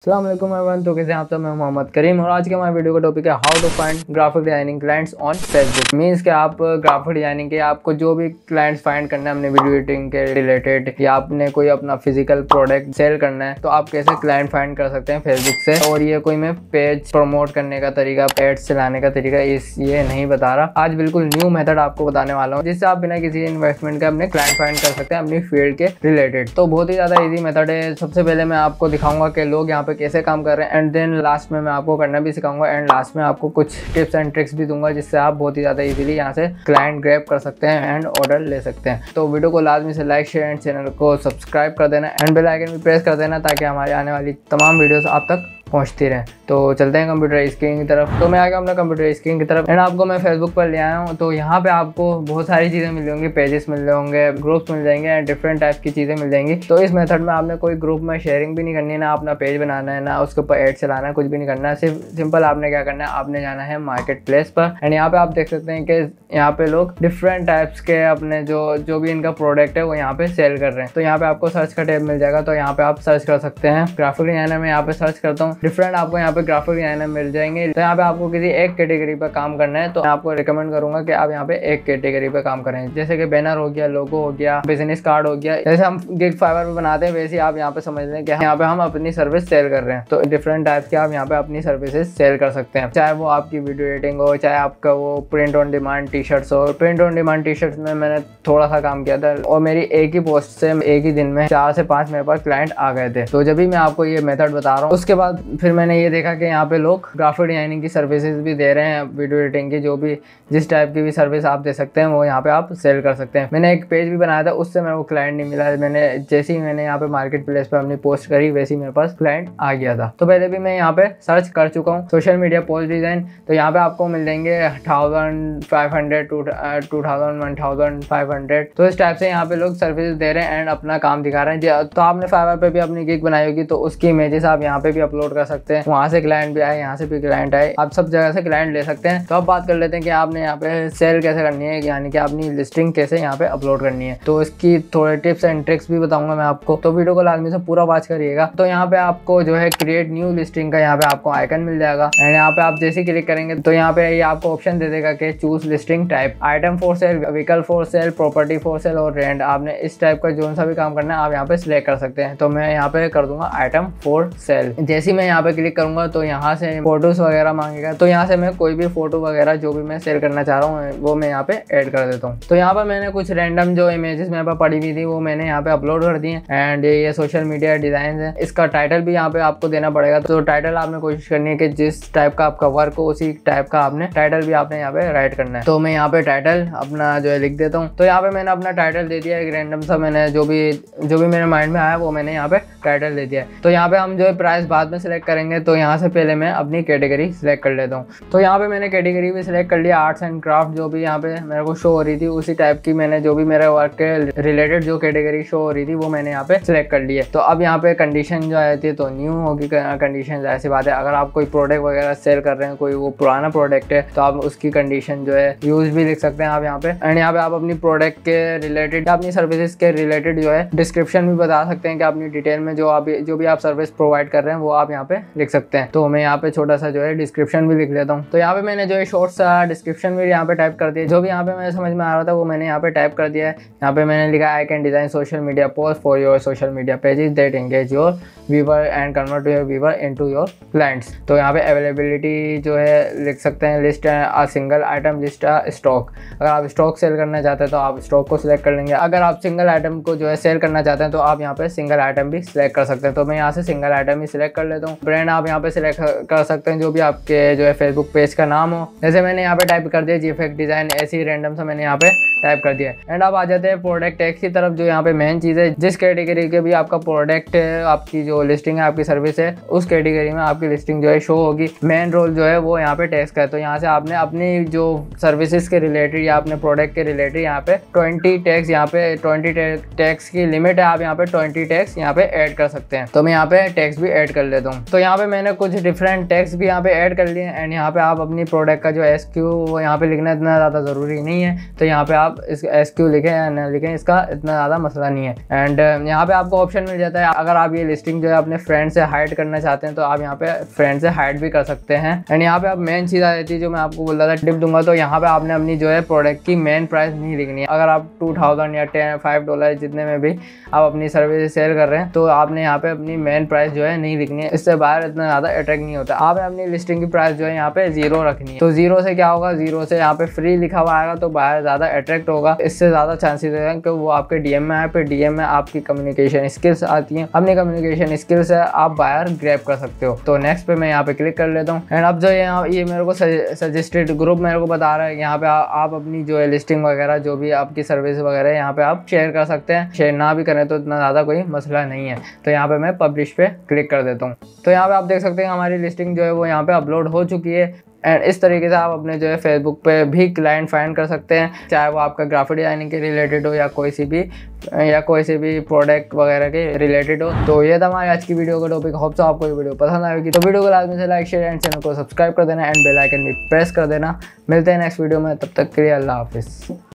अस्सलाम वालेकुम एवरीवन। तो कैसे आप सब, मैं मोहम्मद करीम और आज के हमारे वीडियो का टॉपिक है how to find graphic designing clients on Facebook. Means कि आप ग्राफिक डिजाइनिंग के आपको जो भी क्लाइंट्स फाइंड करना है अपने वीडियो एडिटिंग के रिलेटेड या आपने कोई अपना फिजिकल प्रोडक्ट सेल करना है तो आप कैसे क्लाइंट फाइंड कर सकते हैं फेसबुक से। और ये कोई मैं पेज प्रमोट करने का तरीका, एड्स चलाने का तरीका ये नहीं बता रहा। आज बिल्कुल न्यू मेथड आपको बताने वाला हूँ जिससे आप बिना किसी इन्वेस्टमेंट के अपने क्लाइंट फाइंड कर सकते हैं अपनी फील्ड के रिलेटेड। तो बहुत ही ज्यादा ईजी मेथड है। सबसे पहले मैं आपको दिखाऊंगा कि लोग यहाँ पे कैसे काम कर रहे हैं एंड देन लास्ट में मैं आपको करना भी सिखाऊंगा एंड लास्ट में आपको कुछ टिप्स एंड ट्रिक्स भी दूंगा जिससे आप बहुत ही ज़्यादा इजीली यहाँ से क्लाइंट ग्रैब कर सकते हैं एंड ऑर्डर ले सकते हैं। तो वीडियो को लाजमी से लाइक शेयर एंड चैनल को सब्सक्राइब कर देना एंड बेल आइकन भी प्रेस कर देना ताकि हमारे आने वाली तमाम वीडियोस आप तक पहुंचती रहे। तो चलते हैं कंप्यूटर स्क्रीन की तरफ। तो मैं आ गया अपना कंप्यूटर स्क्रीन की तरफ एंड आपको मैं फेसबुक पर ले आया हूं। तो यहाँ पे आपको बहुत सारी चीज़ें मिल जाएंगी, पेजेस मिल रहे होंगे, ग्रुप्स मिल जाएंगे एंड डिफरेंट टाइप की चीज़ें मिल जाएंगी। तो इस मेथड में आपने कोई ग्रुप में शेयरिंग भी नहीं करनी है, ना अपना पेज बनाना है, ना उसके ऊपर एड चलाना है, कुछ भी नहीं करना है। सिर्फ सिंपल आपने क्या करना है, आपने जाना है मार्केट प्लेस पर एंड यहाँ पे आप देख सकते हैं कि यहाँ पे लोग डिफरेंट टाइप्स के अपने जो भी इनका प्रोडक्ट है वो यहाँ पे सेल कर रहे हैं। तो यहाँ पे आपको सर्च का टैब मिल जाएगा, तो यहाँ पे आप सर्च कर सकते हैं ग्राफिक डिजाइनर में। यहाँ पे सर्च करता हूँ, डिफरेंट आपको यहाँ पे ग्राफिक डिजाइनर मिल जाएंगे। तो यहाँ पे आपको किसी एक कैटेगरी पर काम करना है तो मैं आपको रिकमेंड करूंगा कि आप यहाँ पे एक कैटेगरी पे काम करें, जैसे कि बैनर हो गया, लोगो हो गया, बिजनेस कार्ड हो गया। जैसे हम गिग फाइवर पे बनाते हैं वैसे आप यहाँ पे समझ लें कि यहाँ पे हम अपनी सर्विस सेल कर रहे हैं। तो डिफरेंट टाइप के आप यहाँ पे अपनी सर्विसेज सेल कर सकते हैं, चाहे वो आपकी वीडियो एडिटिंग हो, चाहे आपका वो print on demand T shirts हो। Print on demand T shirts में मैंने थोड़ा सा काम किया था और मेरी एक ही पोस्ट से एक ही दिन में 4 से 5 मेरे पास क्लाइंट आ गए थे। तो जब भी मैं आपको ये मेथड बता रहा हूँ उसके बाद फिर मैंने ये देखा कि यहाँ पे लोग ग्राफिक डिजाइनिंग की सर्विसेज भी दे रहे हैं, वीडियो एडिटिंग की जो भी जिस टाइप की भी सर्विस आप दे सकते हैं वो यहाँ पे आप सेल कर सकते हैं। मैंने एक पेज भी बनाया था, उससे मेरे को क्लाइंट नहीं मिला। जैसे ही मैंने यहाँ पे मार्केट प्लेस पे अपनी पोस्ट करी वैसे ही मेरे पास क्लाइंट आ गया था। तो पहले भी मैं यहाँ पे सर्च कर चुका हूँ सोशल मीडिया पोस्ट डिजाइन। तो यहाँ पे आपको मिल जाएंगे 1500 to 2000 1500। तो इस टाइप से यहाँ पे लोग सर्विस दे रहे हैं एंड अपना काम दिखा रहे हैं। तो आपने फाइवर पे भी अपनी गिग बनाई होगी तो उसकी इमेजेस आप यहाँ पे भी अपलोड कर सकते हैं। वहाँ से क्लाइंट भी आए, यहाँ से भी क्लाइंट आए, आप सब जगह से क्लाइंट ले सकते हैं। तो अब बात कर लेते हैं कि आपने यहाँ पे सेल कैसे करनी है, यानी कि अपनी लिस्टिंग कैसे यहाँ पे अपलोड करनी है। तो इसकी थोड़े टिप्स एंड ट्रिक्स भी बताऊंगा मैं आपको, तो वीडियो को लाजमी से पूरा वॉच करिएगा। तो यहाँ पे आपको जो है क्रिएट न्यू लिस्टिंग का यहाँ पे आपको आइकन मिल जाएगा एंड यहाँ पे आप जैसे क्लिक करेंगे तो यहाँ पे ये आपको ऑप्शन दे देगा कि choose listing type, item for sale, vehicle for sale, property for sale और रेंट। आपने इस टाइप का जो सा भी काम करना है आप यहाँ पे सिलेक्ट कर सकते हैं। तो मैं यहाँ पे कर दूंगा आइटम फॉर सेल। जैसे ही मैं यहाँ पे क्लिक करूंगा तो यहाँ से फोटोज वगैरह मांगेगा, तो यहाँ से मैं कोई भी फोटो वगैरह जो भी मैं सेल करना चाह रहा हूँ वो मैं यहाँ पे ऐड कर देता हूँ। तो यहाँ पर मैंने कुछ रैंडम जो इमेजेस मेरे पास पड़ी हुई थी वो मैंने यहाँ पे अपलोड कर दी है एंड ये सोशल मीडिया डिजाइन है। इसका टाइटल भी यहाँ पे आपको देना पड़ेगा। तो टाइटल आपने कोशिश करनी है कि जिस टाइप का आपका वर्क हो उसी टाइप का आपने टाइटल भी आपने यहाँ पे राइट करना है। तो मैं यहाँ पे टाइटल अपना जो है लिख देता हूँ। तो यहाँ पे मैंने अपना टाइटल दे दिया एक रैंडम सा, मैंने जो भी मेरे माइंड में आया वो मैंने यहाँ पे टाइटल दे दिया है। तो यहाँ पे हम जो है प्राइस बाद में सिलेक्ट करेंगे। तो यहाँ से पहले मैं अपनी कैटेगरी सिलेक्ट कर लेता हूँ। तो यहाँ पे मैंने कैटेगरी भी सिलेक्ट कर लिया, आर्ट्स एंड क्राफ्ट जो भी यहाँ पे मेरे को शो हो रही थी उसी टाइप की मैंने जो भी मेरे वर्क के रिलेटेड जो कैटेगरी शो हो रही थी वो मैंने यहाँ पे सिलेक्ट कर ली है। तो अब यहाँ पे कंडीशन जो आती है तो न्यू होगी कंडीशन, ऐसी बात है। अगर आप कोई प्रोडक्ट वगैरह सेल कर रहे हैं, कोई वो पुराना प्रोडक्ट है तो आप उसकी कंडीशन जो है यूज भी लिख सकते हैं आप यहाँ पे। एंड यहाँ पे आप अपनी प्रोडक्ट के रिलेटेड, अपनी सर्विसेज के रिलेटेड जो है डिस्क्रिप्शन भी बता सकते हैं कि अपनी डिटेल में जो भी आप सर्विस प्रोवाइड कर रहे हैं वो आप यहाँ पे लिख सकते हैं। तो मैं यहाँ पे छोटा सा जो है डिस्क्रिप्शन भी लिख लेता हूँ। तो यहाँ पे मैंने जो है शॉर्ट सा डिस्क्रिप्शन भी यहाँ पे टाइप कर दिया, जो भी यहाँ पे मेरे समझ में आ रहा था वो मैंने यहाँ पे टाइप कर दिया है। यहाँ पे मैंने लिखा I can design social media post for your social media pages that engage your viewer and convert your viewer into your clients. तो यहाँ पे अवेलेबिलिटी जो है लिख सकते हैं, list a single item, list a stock. अगर आप स्टॉक सेल करना चाहते हैं तो आप स्टॉक को सिलेक्ट कर लेंगे। अगर आप सिंगल आइटम को जो है सेल करना चाहते हैं तो आप यहाँ पे सिंगल आइटम भी सिलेक्ट कर सकते हैं। तो मैं यहाँ से सिंगल आइटम ही सिलेक्ट कर लेता हूँ। ब्रांड आप यहाँ पे सिलेक्ट कर सकते हैं जो भी आपके जो है फेसबुक पेज का नाम हो। जैसे मैंने यहाँ पे टाइप कर दिया जीफेक्ट डिजाइन, ऐसी रैंडम सा मैंने यहाँ पे टाइप कर दिया। एंड अब आ जाते हैं प्रोडक्ट टैग्स की तरफ, जो यहाँ पे मेन चीज़ है। जिस कैटेगरी के भी आपका प्रोडक्ट है, आपकी जो लिस्टिंग है, आपकी सर्विस है, उस कैटेगरी में आपकी लिस्टिंग जो है शो होगी। मेन रोल जो है वो यहाँ पे टैग्स का है। तो यहाँ से आपने अपनी जो सर्विसेज के रिलेटेड या अपने प्रोडक्ट के रिलेटेड यहाँ पे 20 टैग्स, यहाँ पे 20 टैग्स की लिमिट है। आप यहाँ पे 20 टैग्स यहाँ पे ऐड कर सकते हैं। तो मैं यहाँ पे टैग्स भी ऐड कर लेता हूँ। तो यहाँ पे मैंने कुछ डिफरेंट टैग्स भी यहाँ पे ऐड कर लिए एंड यहाँ पे आप अपनी प्रोडक्ट का जो SKU वो यहाँ पे लिखना इतना ज़्यादा ज़रूरी नहीं है। तो यहाँ पे आप आप इस SQ लिखें या न लिखें, इसका इतना ज़्यादा मसला नहीं है। एंड यहाँ पे आपको ऑप्शन मिल जाता है, अगर आप ये लिस्टिंग जो है अपने फ्रेंड से हाइड करना चाहते हैं तो आप यहाँ पे फ्रेंड से हाइड भी कर सकते हैं। एंड यहाँ पे आप मेन चीज़ आ जाती है जो मैं आपको बोल रहा था, टिप दूंगा। तो यहाँ पे आपने अपनी जो है प्रोडक्ट की मेन प्राइस नहीं लिखनी है। अगर आप $2000 या $5 जितने में भी आप अपनी सर्विस सेल कर रहे हैं तो आपने यहाँ पे अपनी मेन प्राइस जो है नहीं लिखनी है, इससे बाहर इतना ज़्यादा अट्रैक्ट नहीं होता। आपने अपनी लिस्टिंग की प्राइस जो है यहाँ पे 0 रखनी है। तो 0 से क्या होगा, 0 से यहाँ पे फ्री लिखा हुआ आएगा तो बाहर ज़्यादा अट्रैक्ट होगा, इससे ज़्यादा चांसेस है कि वो आपके DM में आए। फिर DM में आपकी कम्युनिकेशन स्किल्स आती हैं, अपनी कम्युनिकेशन स्किल्स है आप बाहर ग्रैब कर सकते हो। तो नेक्स्ट पे मैं यहाँ पे क्लिक कर लेता हूँ। एंड अब जो ये मेरे को सजेस्टेड ग्रुप मेरे को बता रहा है, यहाँ पे आप अपनी जो है लिस्टिंग वगैरह जो भी आपकी सर्विस वगैरह यहाँ पे आप शेयर कर सकते हैं। शेयर ना भी करें तो इतना ज़्यादा कोई मसला नहीं है। तो यहाँ पे मैं पब्लिश पे क्लिक कर देता हूँ। तो यहाँ पे आप देख सकते हैं हमारी लिस्टिंग जो है वो यहाँ पे अपलोड हो चुकी है। एंड इस तरीके से आप अपने जो है फेसबुक पे भी क्लाइंट फाइंड कर सकते हैं, चाहे वो आपका ग्राफिक डिजाइनिंग के रिलेटेड हो या कोई सी भी प्रोडक्ट वगैरह के रिलेटेड हो। तो ये था हमारी आज की वीडियो का टॉपिक। होप सो आपको ये वीडियो पसंद आएगी। तो वीडियो को लाजमी से लाइक शेयर एंड चैनल को सब्सक्राइब कर देना एंड बेल आइकन भी प्रेस कर देना। मिलते हैं नेक्स्ट वीडियो में, तब तक के लिए अल्लाह हाफिज़।